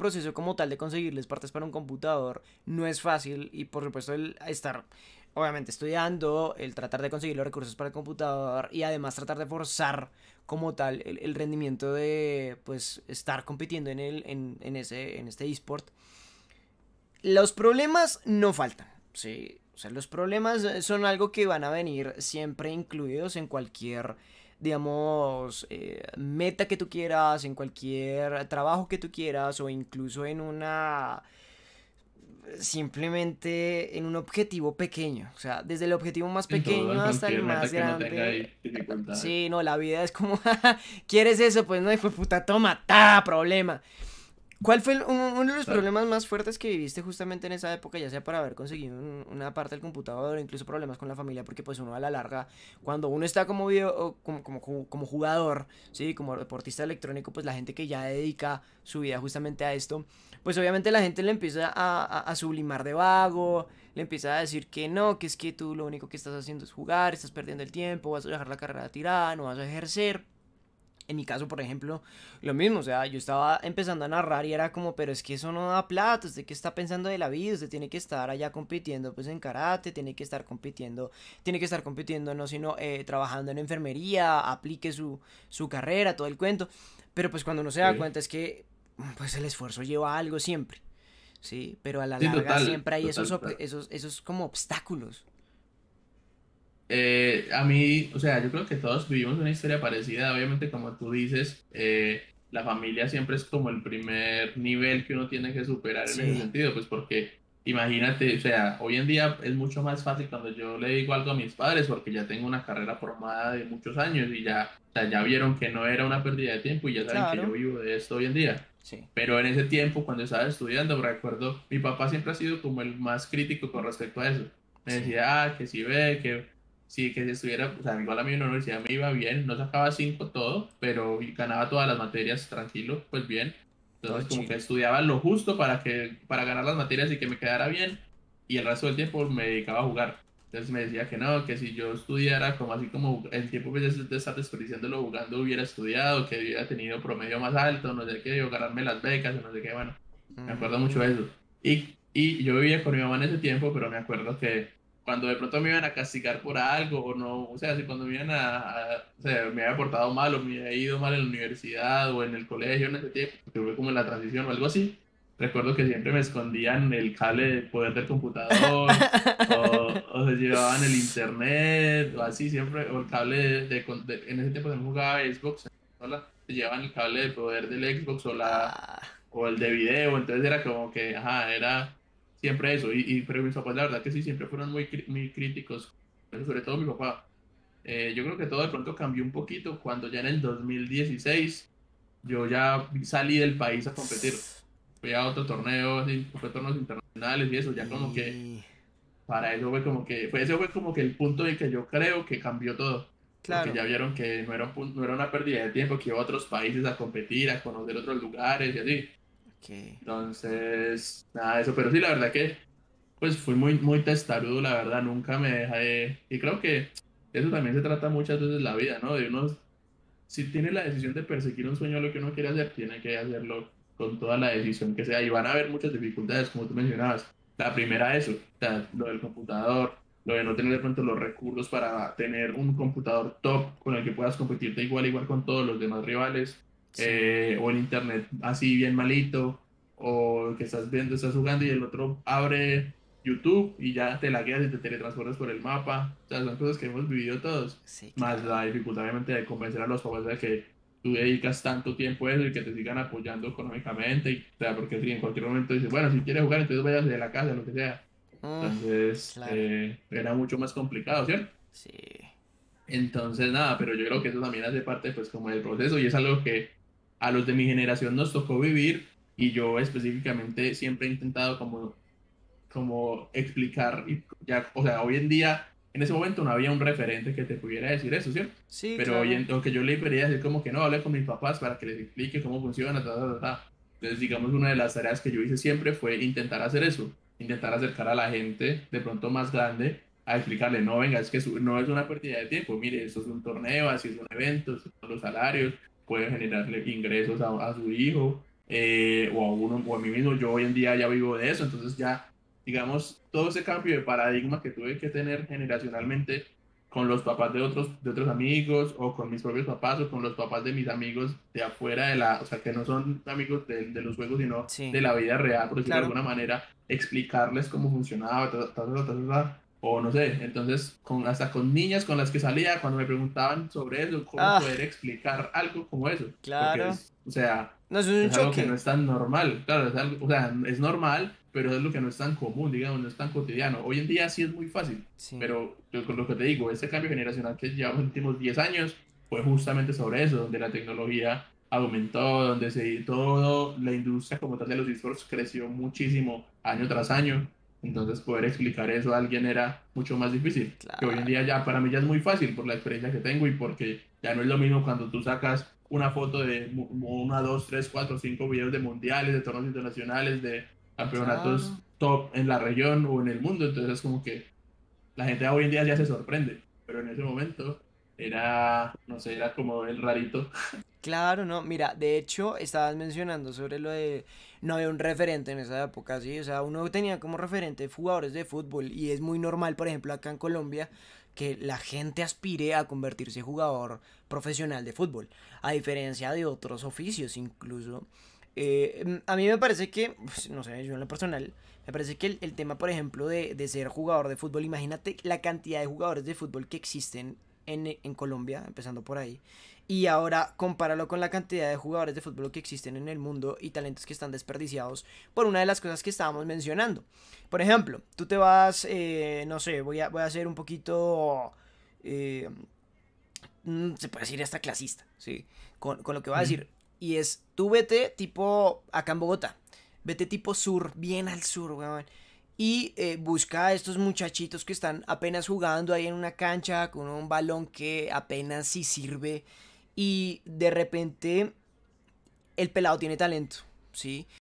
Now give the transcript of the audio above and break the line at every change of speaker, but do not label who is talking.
proceso como tal de conseguirles partes para un computador no es fácil y por supuesto el estar obviamente estudiando, el tratar de conseguir los recursos para el computador y además tratar de forzar como tal el rendimiento de pues estar compitiendo en este eSport. Los problemas no faltan, ¿sí? O sea, los problemas son algo que van a venir siempre incluidos en cualquier, digamos, meta que tú quieras, en cualquier trabajo que tú quieras o incluso en una simplemente en un objetivo pequeño, o sea, desde el objetivo más
En todo, en
pequeño hasta el
cualquier meta
más
que no tenga
grande.
dificultades.
Sí, no, la vida es como, ¿quieres eso? Pues no, fue puta, toma, ta, problema. ¿Cuál fue uno de los
Exacto.
problemas más fuertes que viviste justamente en esa época, ya sea para haber conseguido una parte del computador o incluso problemas con la familia? Porque pues uno a la larga, cuando uno está como, como jugador, ¿sí? Como deportista electrónico, pues la gente que ya dedica su vida justamente a esto, pues obviamente la gente le empieza a sublimar de vago, le empieza a decir que no, que es que tú lo único que estás haciendo es jugar, estás perdiendo el tiempo, vas a dejar la carrera tirada, no vas a ejercer. En mi caso, por ejemplo, lo mismo, o sea, yo estaba empezando a narrar y era como, pero es que eso no da plata, usted qué está pensando de la vida, usted tiene que estar allá compitiendo pues en karate, tiene que estar compitiendo no sino trabajando en enfermería, aplique su carrera, todo el cuento, pero pues cuando uno se da
Sí,
cuenta es que pues el esfuerzo lleva a algo siempre, ¿sí? Pero a la
sí,
larga
total,
siempre hay
total, total.
esos como obstáculos.
A mí, o sea, yo creo que todos vivimos una historia parecida, obviamente como tú dices, la familia siempre es como el primer nivel que uno tiene que superar en ese
Sí,
sentido, pues porque imagínate, o sea, hoy en día es mucho más fácil cuando yo le digo algo a mis padres porque ya tengo una carrera formada de muchos años y ya, o sea, ya vieron que no era una pérdida de tiempo y ya saben que yo
claro,
vivo de esto hoy en día.
sí.
Pero en ese tiempo, cuando estaba estudiando, recuerdo, mi papá siempre ha sido como el más crítico con respecto a eso. Me
Sí,
decía, que si ve, que sí, que si estuviera, o sea, igual a mí en la universidad me iba bien, no sacaba 5 todo, pero ganaba todas las materias tranquilo, pues bien.
todo
Entonces como que
chill.
estudiaba lo justo para ganar las materias y que me quedara bien, y el resto del tiempo me dedicaba a jugar. Entonces me decía que no, que si yo estudiara como así como el tiempo pues, de estar desperdiciándolo jugando hubiera estudiado, que hubiera tenido promedio más alto, no sé qué, o ganarme las becas, o no sé qué, bueno, me acuerdo mucho
Mm,
de eso. Y yo vivía con mi mamá en ese tiempo, pero me acuerdo que cuando de pronto me iban a castigar por algo o no, o sea, si cuando me iban o sea, me había portado mal o me había ido mal en la universidad o en el colegio en ese tiempo, porque fue como en la transición o algo así, recuerdo que siempre me escondían el cable de poder del computador o se llevaban el internet o así siempre, o el cable en ese tiempo también jugaba Xbox, ¿no? Se llevaban el cable de poder del Xbox
ah,
o el de video, entonces era como que, ajá, era siempre eso, pero mis papás la verdad que sí, siempre fueron muy críticos, sobre todo mi papá. Yo creo que todo de pronto cambió un poquito cuando ya en el 2016 yo ya salí del país a competir. Fui a otro torneo, así, fue torneos internacionales y eso, ya como que
y
para eso fue como que, ese fue como que el punto en que yo creo que cambió todo, porque
claro,
ya vieron que no era una pérdida de tiempo, que iba a otros países a competir, a conocer otros lugares y así.
que
Entonces, nada de eso, pero sí, la verdad que pues fui muy testarudo, la verdad, nunca me dejé, y creo que eso también se trata muchas veces la vida, ¿no? De uno, si tiene la decisión de perseguir un sueño, lo que uno quiere hacer, tiene que hacerlo con toda la decisión que sea, y van a haber muchas dificultades, como tú mencionabas. La primera, eso, o sea, lo del computador, lo de no tener de pronto los recursos para tener un computador top con el que puedas competir de igual a igual con todos los demás rivales,
sí,
o el internet así bien malito, o que estás viendo, estás jugando y el otro abre YouTube y ya te lagueas y te teletransportas por el mapa. O sea, son cosas que hemos vivido todos,
sí,
más
claro.
la dificultad obviamente de convencer a los papás de que tú dedicas tanto tiempo a eso y que te sigan apoyando económicamente, y, o sea, porque si en cualquier momento dices, bueno, si quieres jugar, entonces vayas de la casa, lo que sea.
Mm,
Entonces,
claro,
era mucho más complicado, ¿cierto?
sí,
Entonces, nada, pero yo creo que eso también hace parte, pues, como del proceso y es algo que a los de mi generación nos tocó vivir y yo específicamente siempre he intentado como explicar, y ya, o sea, hoy en día, en ese momento no había un referente que te pudiera decir eso, ¿cierto?
sí,
Pero hoy
claro.
en, lo que yo le quería decir como que no, hable con mis papás para que les explique cómo funciona, ta, ta, ta, ta. Entonces, digamos, una de las tareas que yo hice siempre fue intentar hacer eso, intentar acercar a la gente de pronto más grande a explicarle, no, venga, es que no es una pérdida de tiempo, mire, esto es un torneo, así es un evento, estos son los salarios, puede generarle ingresos a su hijo, o a uno o a mí mismo. Yo hoy en día ya vivo de eso, entonces ya, digamos, todo ese cambio de paradigma que tuve que tener generacionalmente con los papás de otros amigos o con mis propios papás o con los papás de mis amigos de afuera de la, o sea, que no son amigos de los juegos, sino de
Sí,
la vida real, por decirlo de
claro.
alguna manera, explicarles cómo funcionaba, o no sé, entonces hasta con niñas con las que salía, cuando me preguntaban sobre eso, cómo
Ah,
poder explicar algo como eso, porque
claro.
es, o sea,
No, eso es un
es algo que no
choque.
es tan normal, claro, es algo, o sea, es normal, pero es algo que no es tan común, digamos, no es tan cotidiano. Hoy en día sí es muy fácil,
Sí,
pero yo con lo que te digo, este cambio generacional que llevamos en los últimos 10 años fue justamente sobre eso, donde la tecnología aumentó, donde se todo, la industria como tal de los esports creció muchísimo año tras año, entonces poder explicar eso a alguien era mucho más difícil, que hoy en día
claro.
ya para mí ya es muy fácil por la experiencia que tengo y porque ya no es lo mismo cuando tú sacas una foto de una, dos, tres, cuatro, cinco videos de mundiales, de torneos internacionales, de campeonatos
Claro.
top en la región o en el mundo. Entonces es como que la gente hoy en día ya se sorprende, pero en ese momento era, no sé, era como el rarito.
Claro, no, mira, de hecho, estabas mencionando sobre lo de no había un referente en esa época, sí, o sea, uno tenía como referente jugadores de fútbol y es muy normal, por ejemplo, acá en Colombia, que la gente aspire a convertirse en jugador profesional de fútbol, a diferencia de otros oficios incluso. A mí me parece que, pues, no sé, yo en lo personal, me parece que el tema, por ejemplo, de ser jugador de fútbol, imagínate la cantidad de jugadores de fútbol que existen en Colombia, empezando por ahí. Y ahora compáralo con la cantidad de jugadores de fútbol que existen en el mundo y talentos que están desperdiciados por una de las cosas que estábamos mencionando. Por ejemplo, tú te vas, no sé, voy a hacer un poquito, eh, se puede decir hasta clasista, ¿sí? Con lo que voy a
Mm.
decir. Y es, tú vete tipo acá en Bogotá, vete tipo sur, bien al sur, weón. Y busca a estos muchachitos que están apenas jugando ahí en una cancha con un balón que apenas sí sirve y de repente el pelado tiene talento, ¿sí?